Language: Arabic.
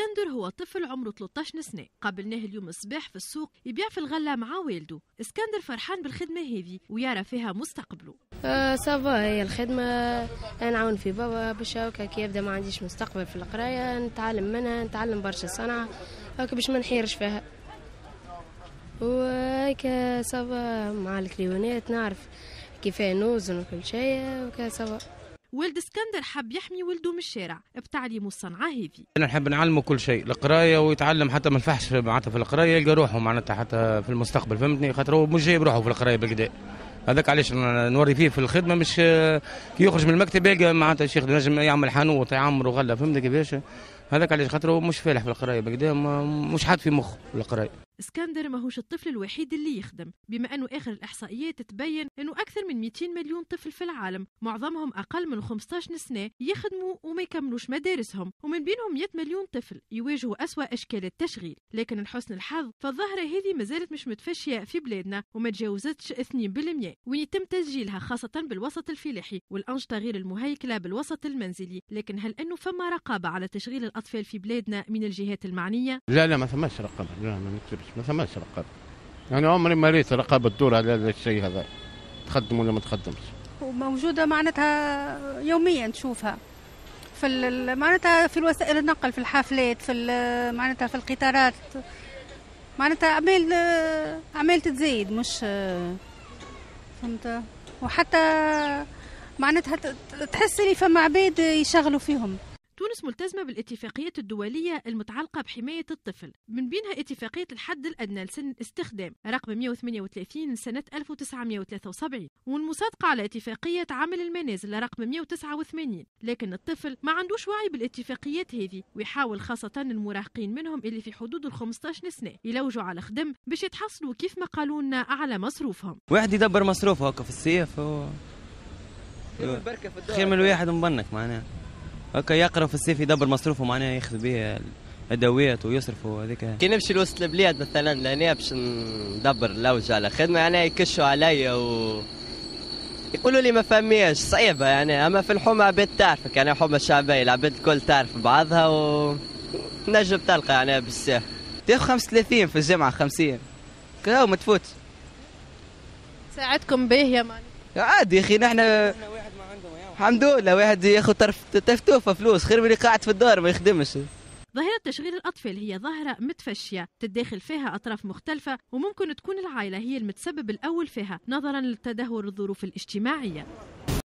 اسكندر هو طفل عمره 13 سنة، قابلناه اليوم الصباح في السوق يبيع في الغلة مع والده. اسكندر فرحان بالخدمة هذه ويرى فيها مستقبله. صافا هي الخدمة، نعاون في بابا باش هكا كي يبدا ما عنديش مستقبل في القراية، نتعلم منها، نتعلم برشا صنعة هكا باش ما نحيرش فيها، وهيك صافا مع الكليونات نعرف كيفاه نوزن وكل شيء وكا صافا. والد اسكندر حب يحمي ولده من الشارع بتعليمه الصنعة هذه. أنا نحب نعلمه كل شيء، القراية، ويتعلم حتى ما الفحش معناتها في القراية، يلقى روحه معناتها حتى في المستقبل، فهمتني؟ خاطر هو مش جايب روحه في القراية بالكدا، هذاك علاش نوري فيه في الخدمة، مش كي يخرج من المكتب يلقى معناتها الشيخ نجم يعمل حانوت يعمر وغلة، فهمتني كيفاش؟ هذاك علاش خاطر هو مش فالح في القراية بالكدا، مش حاط في مخه في القراية. اسكندر ماهوش الطفل الوحيد اللي يخدم، بما انه اخر الاحصائيات تبين انه اكثر من 200 مليون طفل في العالم، معظمهم اقل من 15 سنه، يخدموا وما يكملوش مدارسهم، ومن بينهم 100 مليون طفل يواجهوا اسوأ اشكال التشغيل. لكن لحسن الحظ فالظاهره هذه مازالت مش متفشيه في بلادنا وما تجاوزتش 2%، وين يتم تسجيلها خاصه بالوسط الفلاحي والانشطه غير المهيكله بالوسط المنزلي. لكن هل انه فما رقابه على تشغيل الاطفال في بلادنا من الجهات المعنيه؟ لا ما ثماش رقابه، لا ما نكذبش، ما ثماش رقابه. يعني عمري ما ريت رقابه تدور على هذا الشيء هذا، تخدم ولا ما تخدمش. وموجوده معناتها يوميا تشوفها في معناتها في وسائل النقل، في الحافلات، في معناتها في القطارات، معناتها اعمال تتزايد، مش فهمت؟ وحتى معناتها تحس لي فما عباد يشغلوا فيهم. تونس ملتزمة بالاتفاقيات الدولية المتعلقة بحماية الطفل، من بينها اتفاقية الحد الأدنى لسن الاستخدام رقم 138 سنة 1973، والمصادقة على اتفاقية عمل المنازل رقم 189. لكن الطفل ما عندوش وعي بالاتفاقيات هذه، ويحاول خاصة المراهقين منهم اللي في حدود 15 سنة يلوجوا على خدم باش يتحصلوا كيف ما قالوا لنا على مصروفهم. واحد يدبر مصروفه هكا في الصيف خير من الواحد مبنك معناه هكا يقرا في الصيف يدبر مصروفه، معناه ياخذ به ادوات ويصرفوا هذيك. كي نمشي لوسط البلاد مثلا لهنا باش ندبر لوج على خدمه، يعني يكشوا عليا يقولوا لي ما فهمياش، صعيبه يعني. اما في الحومه عباد تعرفك، يعني حومه شعبيه العباد الكل تعرف بعضها ونجم تلقى يعني بالساهل. تاخذ 35 في الجامعه 50 كاو ما تفوتش. ساعتكم باهيه معناها؟ عادي يا اخي، نحن الحمد لله واحد ياخذ تفتوفه فلوس خير من اللي قاعد في الدار ما يخدمش. ظاهرة تشغيل الأطفال هي ظاهرة متفشية تتداخل فيها أطراف مختلفة، وممكن تكون العائلة هي المتسبب الأول فيها نظرا لتدهور الظروف الاجتماعية.